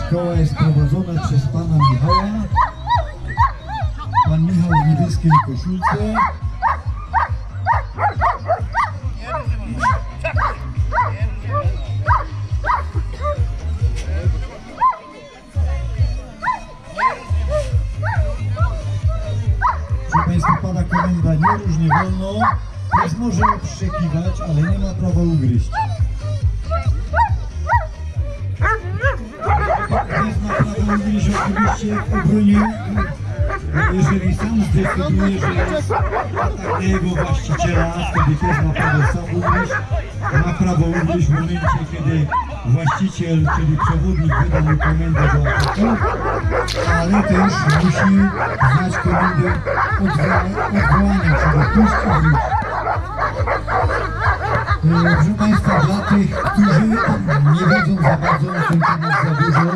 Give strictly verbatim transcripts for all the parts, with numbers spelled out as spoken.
Szkoła jest prowadzona przez pana Michała. Pan Michał w niebieskiej koszulce. Proszę Państwa, pada komenda nie róż, nie wolno. Pies może przekiwać, ale nie ma prawa ugryźć. Pies ma prawo ugryźć oczywiście w obronie, jeżeli sam zdecyduje, że jest atak na jego właściciela, wtedy pies ma prawo sam ugryźć. Ma prawo ugryźć w momencie, kiedy właściciel, czyli przewodnik, wyda mu komendę do ataku, ale też musi znać komendę odwołania, czyli puść i wróć. Proszę Państwa, dla tych, którzy nie wiedzą za bardzo, na ten temat za dużo,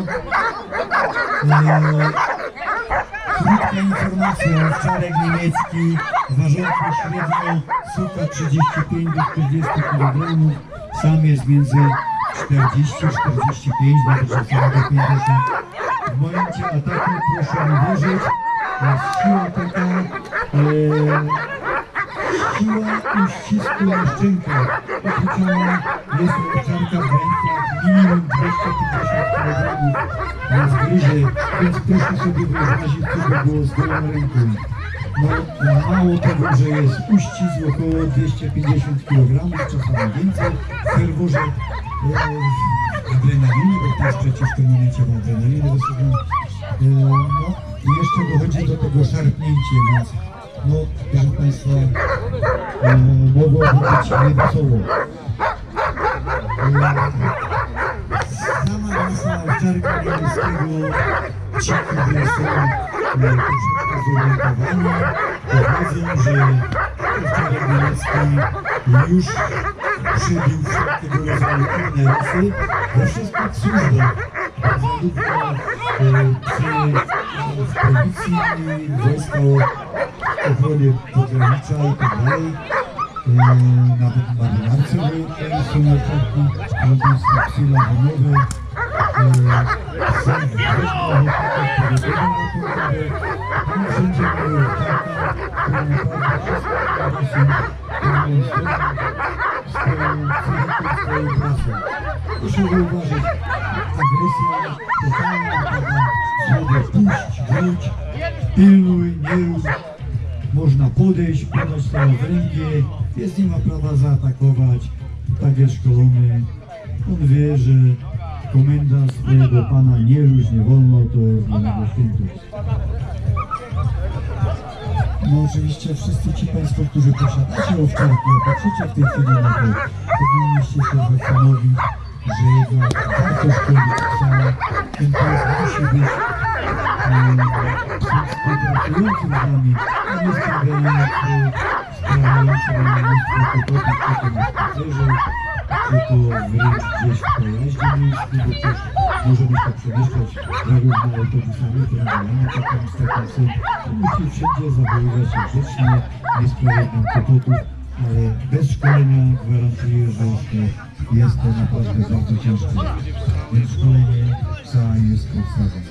e, krótka informacja, owczarek niemiecki ważący średnio suka trzydzieści pięć do czterdziestu kilogramów, sam jest między czterdzieści do czterdziestu pięciu, nawet czasami do pięćdziesięciu. W momencie ataku proszę mi wierzyć, jest siła taka, e, siła uścisku na szczękach. Obliczona jest owczarka w rękach minimum dwieście pięćdziesiąt kilogramów na zgryzie, więc proszę sobie wyobrazić, co by było z gołą ręką. No, mało tego, że jest uścisk około dwieście pięćdziesiąt kilogramów, czasami więcej, w ferworze e, adrenaliny, bo też przecież w tym momencie ma adrenalinę wysoką. E, no i jeszcze dochodzi do tego szarpnięcie, więc no, proszę Państwa, e, mogłoby być niewesoło. E, sama rasa owczarka niemieckiego, ci, którzy są e, troszeczkę zorientowani, powiedzą, że owczarek niemiecki już przebił wszelkiego rodzaju inne rasy we wszystkich służbach, zarówno e, przy, w policji, wojska ochrony pogranicza i tak dalej. E, nawet marynarce wojennej są owczarki, robią psy lawonowe. Sam weźmą ochotę odpowiedzialną na tą sprawę. Oni wszędzie mają owczarka, która naprawdę wszystko są pełną swoją psychiką, swoją pracą. Proszę zauważyć, agresja totalna, taka słowo puść, wróć, pilnuj, nie rób. Można podejść, podać to w rękę, pies nie ma prawa zaatakować, tak jest szkolony. On wie, że komenda swojego pana nie róż, nie wolno, to jest dla niego świętość. No oczywiście wszyscy ci Państwo, którzy posiadacie owczarki, a patrzycie w tej chwili na to, powinniście się zastanowić, że jednak warto szkolić psa, ten pies musi być współpracującym z nami, a nie sprawiający sprawiający nam mnóstwo kłopotów, czy to na spacerze, czy to wręcz gdzieś w pojeździe miejskim, bo też możemy się przemieszczać zarówno autobusami, tramwajami, takim z takim psem. Musi wszędzie zachowywać się grzecznie, nie sprawiać nam kłopotów, ale bez szkolenia gwarantuję, że jest to naprawdę bardzo ciężkie. Więc szkolenie psa jest podstawą.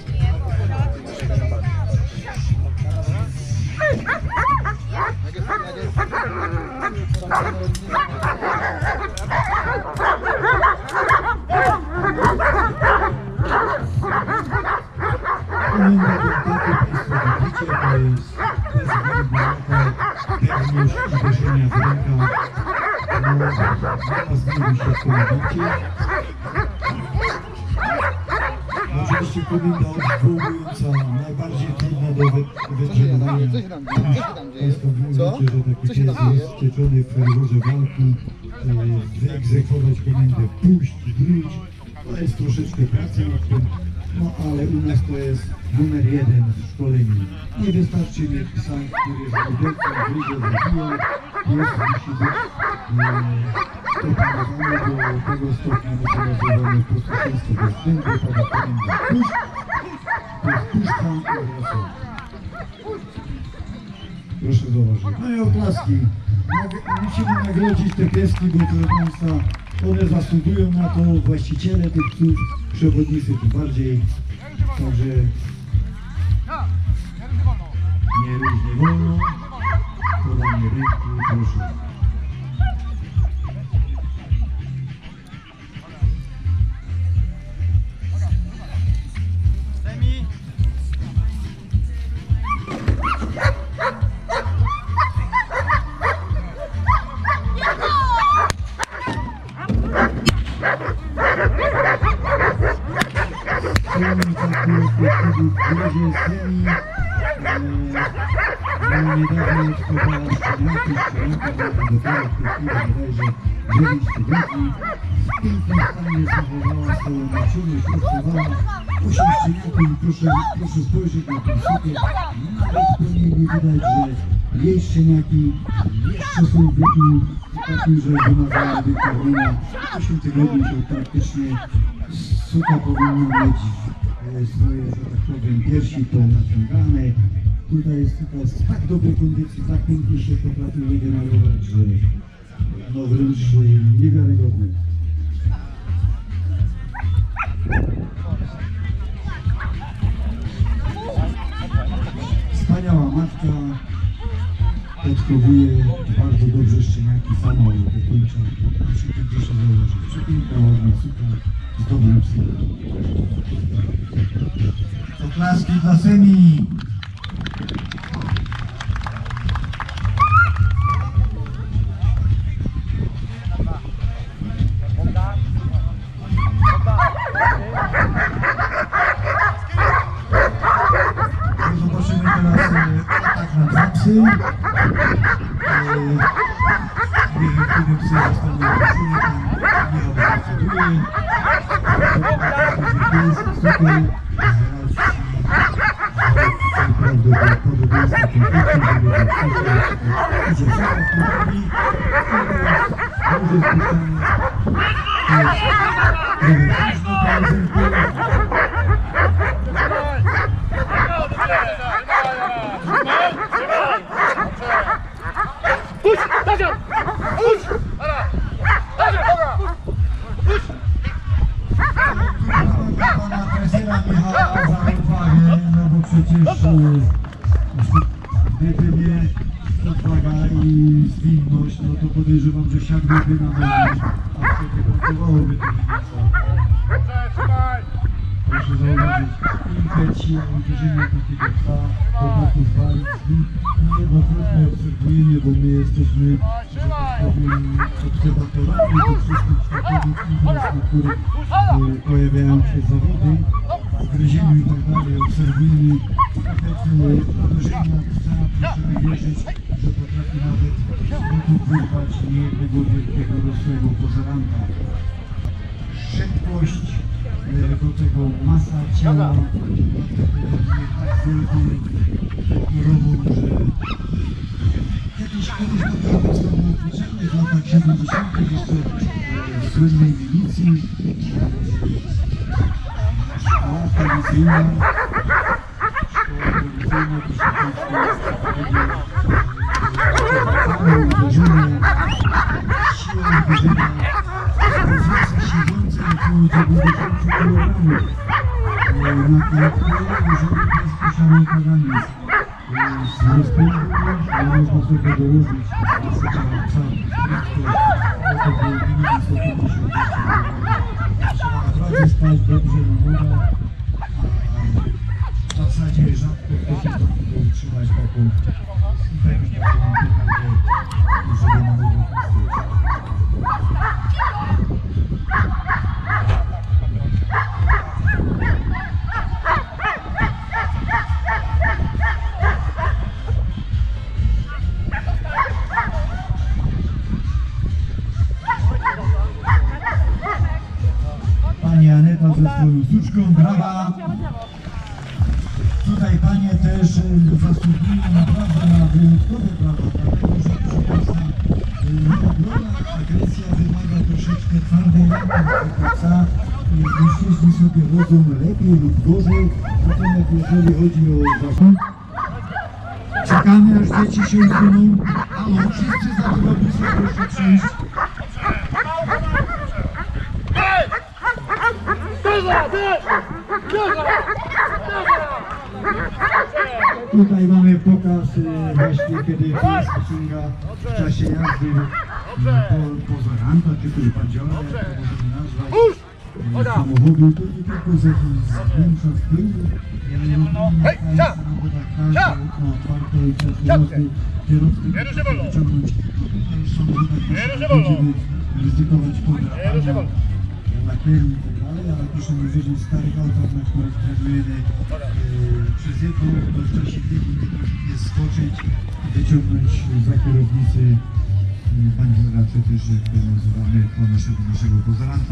Komenda do ataku Państwo widzicie, to jest bezwzględna pewność uderzenia w rękach. No, zaraz zmieni się w tym momencie. Oczywiście komenda odwołująca, najbardziej trudna do wytrzymania. Państwo widzicie, że taki pies jest wcieczony w ferworze walki. Wyegzekwować komendę puść, wróć. To jest troszeczkę pracy nad tym. No ale u nas to jest numer jeden w szkoleniu. Nie wystarczy mieć psa, który jest obecny, gryzie, zabija. Pies musi być opanowany do tego stopnia, że to nazywamy posłuszeństwo bezwzględne, pada komenda puść, to jest puszczam i wracam. Proszę zauważyć. No i oklaski. Musimy nagrodzić te pieski, bo proszę Państwa, one zasługują na to, właściciele tych psów, przewodnicy tym bardziej. Także nie róż nie wolno, podanie ręki, proszę. Semi taki odchodzi w górze, semi no niedawno odchowała szczeniaki, szczeniaka dopiero w tej chwili bodajże dziewięć tygodni. W pięknym stanie zachowała swoją naczulność, odchowała osiem szczeniaków i proszę, proszę spojrzeć na ten sukiel. Nawet po niej nie widać, że jej szczeniaki jeszcze są w wieku takim, że wymagałyby karmienia. osiem tygodni to praktycznie suka powinna mieć swoje, że tak powiem, piersi ponaciągane. Tutaj jest suka z tak dobrej kondycji, tak pięknie się potrafi regenerować, że no wręcz niewiarygodne. Wspaniała matka odchowuje bardzo dobrze szczeniaki, sama je wykończa. Przy tym proszę zauważyć, przepiękna, ładna suka z dobrym psem. Oklaski dla Semi! Zobaczymy teraz atak na dwa psy. Nie wiem, kiedy psy zostaną wypuszczone, tam Michał decyduje. To jest super. Prawdopodobieństwo konfliktu, żeby idzie zaraz po drogi i teraz duże spuszczanie. To jest Robert Puść! Dadzia! Puść! pana trenera Michała za odwagę, no bo przecież gdyby nie odwaga i zwinność, no to podejrzewam, że siadłby na nogi, a wtedy brakowałoby to proszę zauważyć, impet, siła uderzenia takiego psa, potrafi chwalić i niejednokrotnie obserwujemy, bo my jesteśmy, że tak powiem, obserwatorami tych wszystkich światowych imprez, na których e, pojawiają się zawody, gryzieniu i tak dalej, obserwujemy efekty uderzenia psa, proszę wierzyć, że potrafi nawet z butów wyrwać niejednego wielkiego rosłego pożeranta. Szybkość, do tego masa ciała, tak wielką, kolorową, że kiedyś, kiedyś dopiero powstało ćwiczenie w latach siedemdziesiątych jeszcze w słynnej milicji. Szkoła policyjna, szkoła policyjna, proszę Państwa, całe uderzenie, siła uderzenia, siedzące około dziewięćdziesiąt kilogramów na klatkę, jeżeli pies posiadał kaganiec. Z rozpędu można sobie dołożyć masę ciała psa, to było minimum sto pięćdziesiąt kilogramów. Trzeba naprawdę spać dobrze na nogach, a w zasadzie rzadko ktoś jest taki, by utrzymać taką pewnie taką pychę, żeby na nogach istnieć. Pani Aneta ze swoją suczką, brawa. Tutaj panie też zasługują naprawdę na wyjątkowe brawa, dlatego że proszę Państwa, ogromna agresja wymaga troszeczkę twardej ręki od psa. Mężczyźni sobie rodzą lepiej lub gorzej, natomiast jeżeli chodzi o zasług, czekamy aż dzieci się usuną. Halo, wszyscy za kierownicą proszę przyjść. Bierza, bierza! Bierza! Tutaj mamy pokaz e, właśnie, kiedy pies ściąga w czasie jazdy e, po, pozoranta, czy też bandziora, jak to możemy nazwać, e, samochodu. To nie tylko z zwiększa wpływ, ale również na samochodach każde okno otwarte i przez kierowcy, kierowcy wyciągnąć w samochodach, będziemy ryzykować podrapania na kierunku i tak dalej, ale proszę mi wierzyć, w starych autach, na których trenujemy e, przez jedno okno w czasie biegu, nie potrafię skoczyć i wyciągnąć za kierownicy e, bandziora, czy też jak to nazywamy po naszego, naszego pozoranta.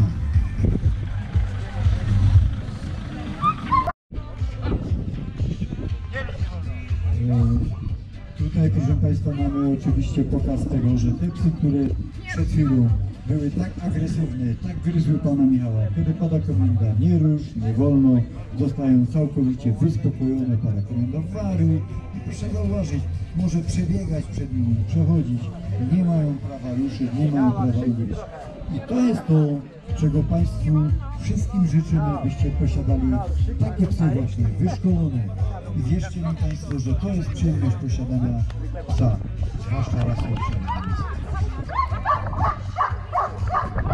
E, Tutaj, proszę Państwa, mamy oczywiście pokaz tego, że te psy, które przed chwilą były tak agresywne, tak gryzły Pana Michała, kiedy pada komenda nie rusz, nie wolno, zostają całkowicie wyspokojone, pada komenda waruj i proszę zauważyć, może przebiegać przed nimi, przechodzić, nie mają prawa ruszyć, nie mają prawa ugryźć. I to jest to, czego Państwu wszystkim życzymy, abyście posiadali takie psy właśnie, wyszkolone. I wierzcie mi Państwo, że to jest przyjemność posiadania psa, zwłaszcza rasy owczarnej.